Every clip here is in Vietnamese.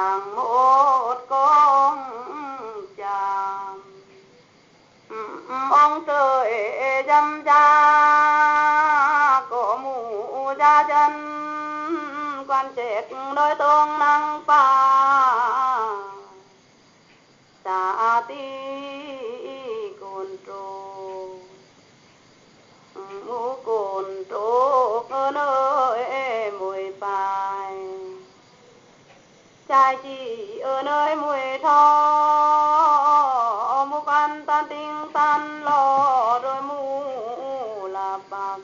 nàng một con chàm. Ông trời dâm cha có mũ ra chân quan chết đôi tương năng pha xa tí cồn trô mũ cồn trô ở nơi mùi bài trai chỉ ở nơi mùi tho mũ ăn tan tinh tan lo rồi mũ là bạc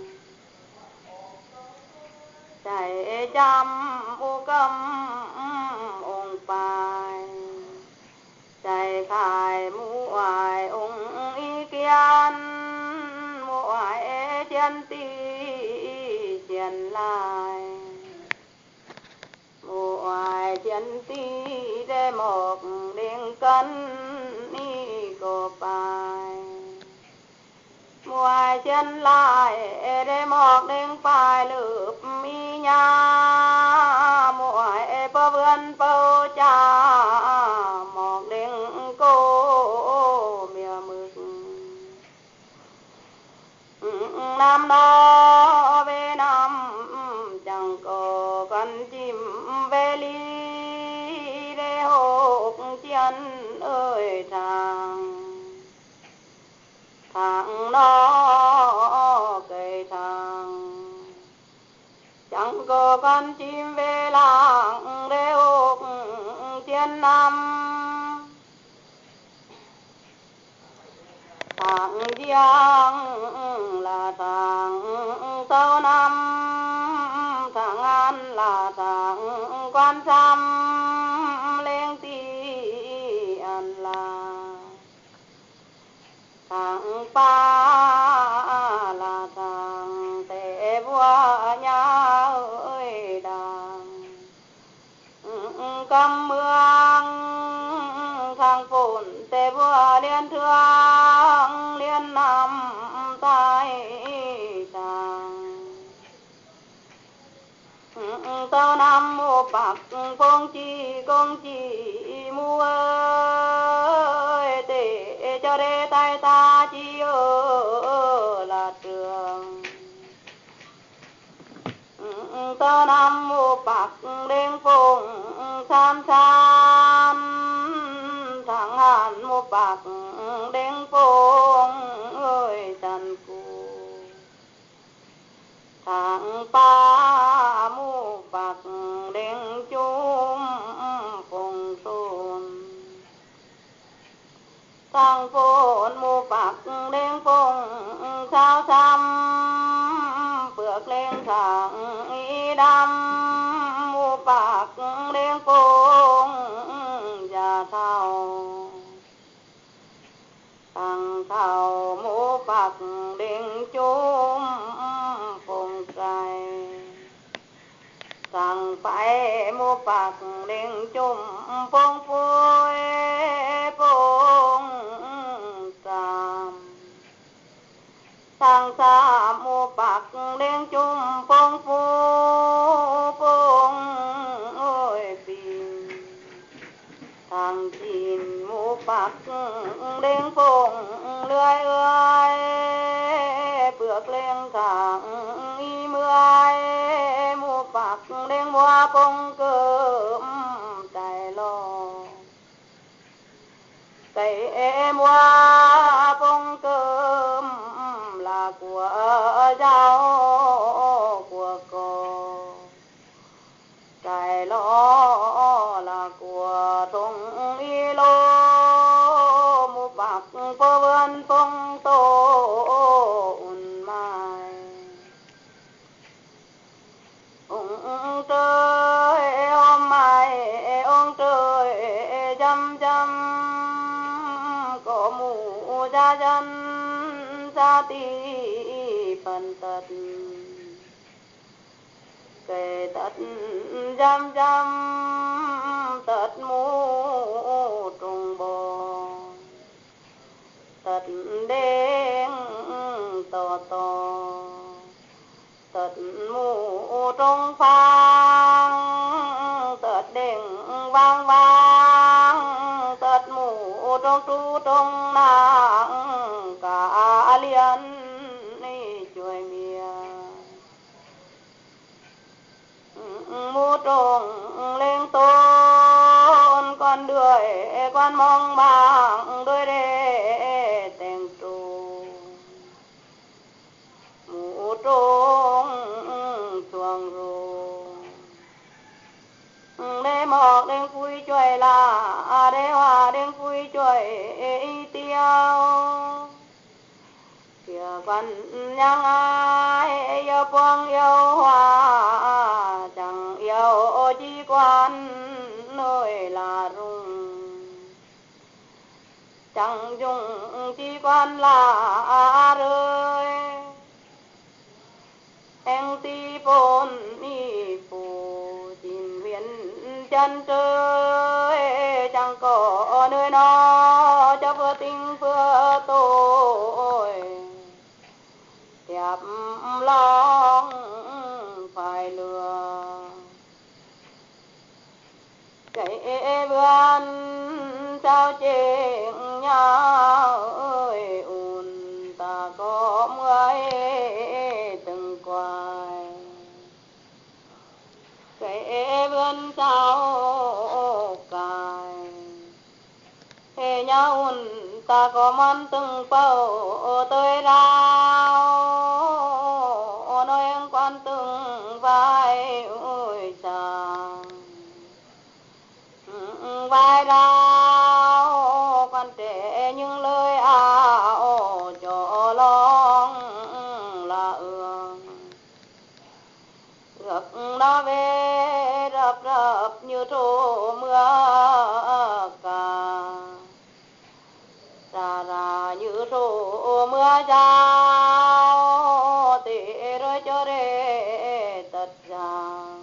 chạy chăm mũ cấm ông bài chạy khai mũ ai ông ý kiên mũ ai chân ti chân lại mũ ai chân ti để một đêm cân đi cô bài mũ ai chân lại để một đêm phải lượp mi nha mũ ai bơ vươn bơ cha một đêm cô mìa mực năm đó về năm chẳng có con chim về ly để hộp chân ơi thằng nó cây thằng chẳng có con chim về làng để hộp chân năm tháng giang là tháng sau năm tháng an là tháng quan trăm lên ti an là tháng ba là tháng tế vua nhà ơi đàng căm mương tháng phồn tế vua liên thương liên năm tai tàng tao năm mô bạc phong chi công chi mua ơi để cho đê tay ta chi ở là trường tao năm mô bạc đêm phong sam sam tháng hàn mô bạc đêm phong ơi trần cù tháng ba mô bạc đêm chung phong xuân tháng phồn mô bạc đêm phong sao xăm bước lên tháng y đâm mô bạc đêm phong già thảo thằng thảo mô bạc đêm chung phong cài thằng phải mô bạc đêm chung phong phôi phong tam thằng xa mô bạc đêm chung phong phô phong ơi bình thằng chín mô bạc đêm phong lưới ơi bước lên tháng y mươi mô bạc đêm hoa phong cơm tài lo cây em hoa phong cơm là của giáo của cô cái lo là của thùng y lô mô bạc cô vươn phong tô mai ông trời hôm mai ông trời dăm dăm có mũ ra dân ra tí phần tật kể tật dăm dăm tật mũ trùng bò tật đen to to tật mũ trong phang tật đen vang vang tất mũ trong tru trong nàng cả liên ni chuối miệng mũ trồng lên tôn con đuổi con mong bằng đôi để tình trù mũ trồng chuồng ru để mọc đến vui chuối là để hòa đến vui chuối tiêu kìa con nhang ai yêu phong yêu hoa chẳng yêu chỉ quan nơi là rung chẳng dùng chỉ quan là rơi em ti bốn ni phù tìm huyền chân trời chẳng có nơi nó cho vừa tình vừa tội đẹp lòng phải lừa cái vườn sao chuyện nhau ơi ùn ta có người từng quài cái vườn sao cài thế nhau ùn ta có món từng bầu tới rau nói em quan từng vai ôi chàng vai rau con trẻ những lời ảo cho lòng là ương gập nó về rập rập như trổ mưa cả ra ra như trổ mưa rào tỉ rồi cho để tật giang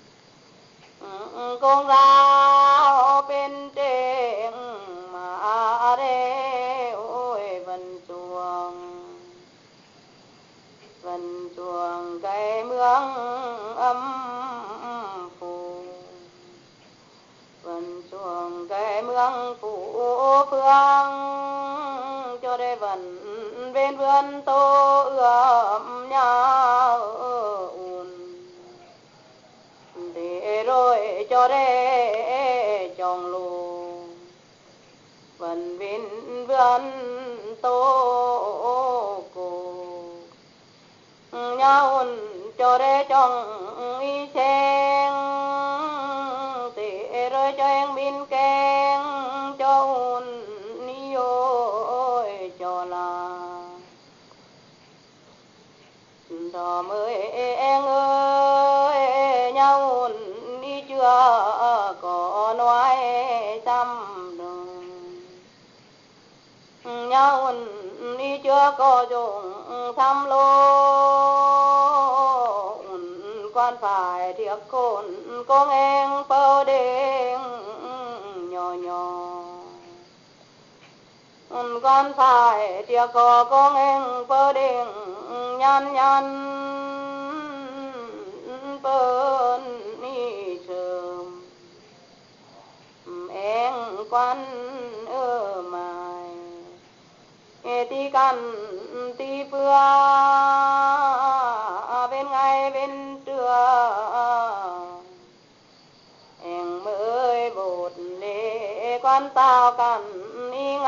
con rào bên trên mà để ôi vần chuồng cái mương âm phủ vần chuồng cái mương phủ phương cho để vần bên vườn tô ươm nhau ùn để rồi cho để trồng lù vần bên vườn tô cổ nhau ùn cho để trồng y sen để rồi cho em bên keng cho ùn ni ôi cho là đò mới em ơi nhau ùn đi chưa có nói trăm đồng nhau ùn đi chưa có dùng thăm lô quan phải thiệt con em bơ đen nhỏ nhỏ con phải thiệt có con em bơ đen nhăn nhăn bơn ni sớm em quan ơ mài ti căn ti phưa bên ngay bên trưa em mới bột để quan tao căn y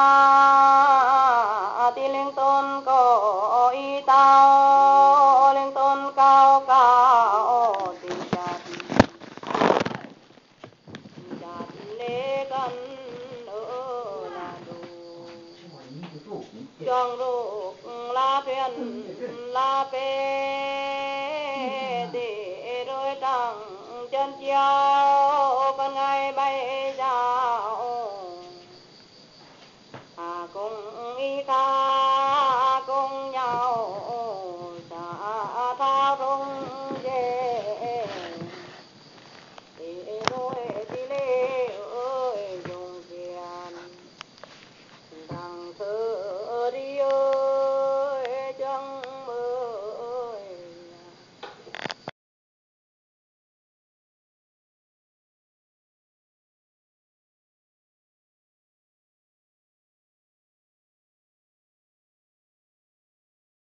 nga ti lên tôn có y tao lên tôn cao cao ti chặt lê căn ở là đồ trong ruộng la thuyền la pe